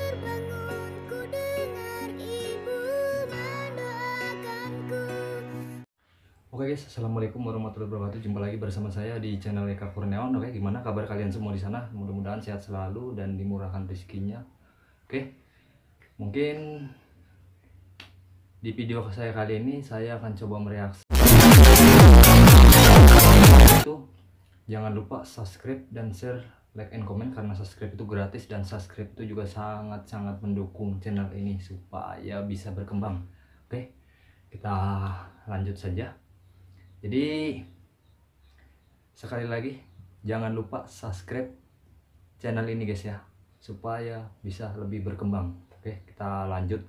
terbangun ku dengar ibu mendoakanku. Oke guys, assalamualaikum warahmatullahi wabarakatuh. Jumpa lagi bersama saya di channel Eka Kurniawan. Oke, gimana kabar kalian semua di sana? Mudah-mudahan sehat selalu dan dimurahkan rezekinya. Oke, mungkin di video saya kali ini saya akan coba mereaksi. Itu jangan lupa subscribe dan share, like and comment, karena subscribe itu gratis dan subscribe itu juga sangat-sangat mendukung channel ini supaya bisa berkembang. Oke, kita lanjut saja. Jadi sekali lagi jangan lupa subscribe channel ini guys ya, supaya bisa lebih berkembang. Oke, kita lanjut.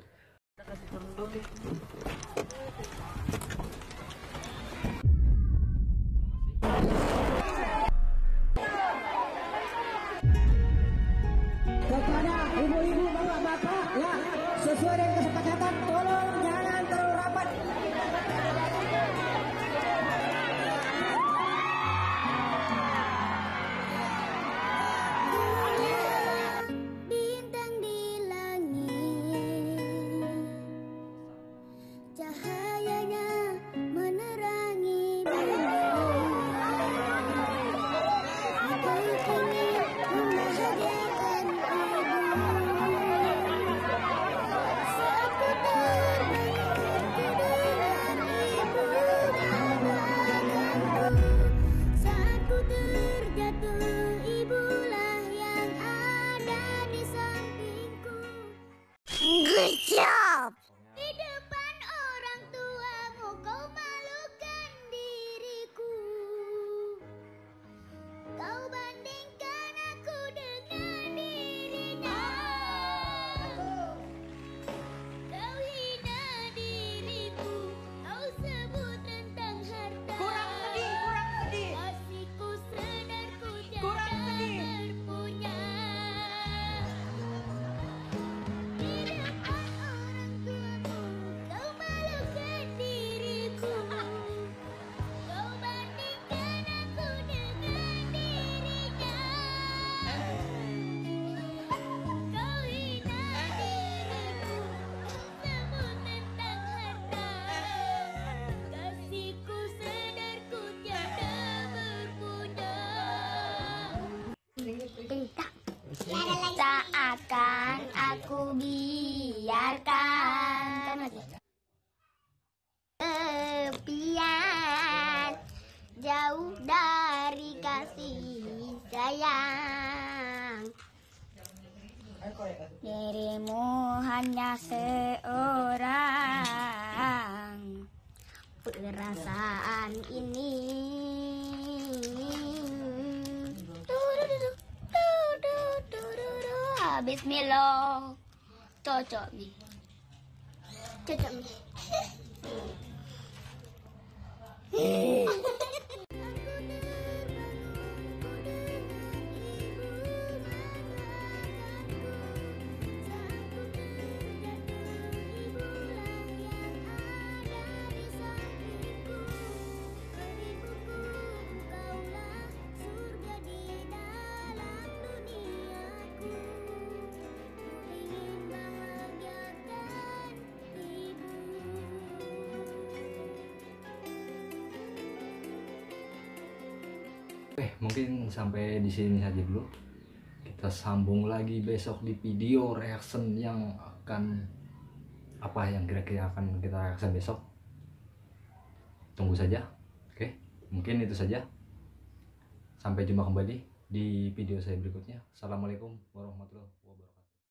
Kepada ibu-ibu bapak-bapak ya, sesuai dengan kesepakatan tolong jangan terlalu rapat. Bintang di langit, cahayanya menerangi bumi. Aku ingin membahagiakan ibu. Saat ku terbangun ku dengar ibu mendoakanku. Saat ku terjatuh, ibulah yang ada di sampingku. Good job! Di depan orang tuamu kau malukan diriku. Kau bandingkan aku dengan dirinya. Kau hina diriku, kau sebut tentang harta. Kurang sedih. Kasihku sedarku Kurang tiada sedih. berpunya. Di depan orang tuamu kau malukan diriku. Kau bandingkan aku dengan dirinya. Kau hina diriku, sebut tentang harta. Kasihku sedarku tiada berpunya. Tak akan aku biarkan tepian jauh dari kasih sayang. Dirimu hanya seorang, perasaan ini Bismillah, cocok nih, cocok nih. Oke, mungkin sampai di sini saja dulu. Kita sambung lagi besok di video reaction yang akan apa yang kira-kira akan kita reaction besok. Tunggu saja. Oke, mungkin itu saja. Sampai jumpa kembali di video saya berikutnya. Assalamualaikum warahmatullahi wabarakatuh.